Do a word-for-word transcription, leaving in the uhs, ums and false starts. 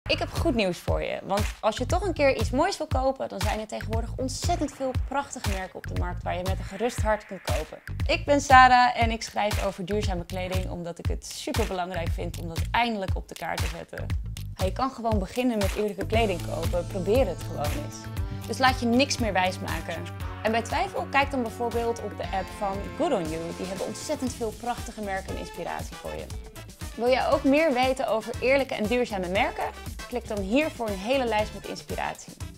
Ik heb goed nieuws voor je, want als je toch een keer iets moois wil kopen, dan zijn er tegenwoordig ontzettend veel prachtige merken op de markt waar je met een gerust hart kunt kopen. Ik ben Sarah en ik schrijf over duurzame kleding omdat ik het super belangrijk vind om dat eindelijk op de kaart te zetten. Je kan gewoon beginnen met eerlijke kleding kopen, probeer het gewoon eens. Dus laat je niks meer wijsmaken. En bij twijfel, kijk dan bijvoorbeeld op de app van Good On You. Die hebben ontzettend veel prachtige merken en inspiratie voor je. Wil jij ook meer weten over eerlijke en duurzame merken? Klik dan hier voor een hele lijst met inspiratie.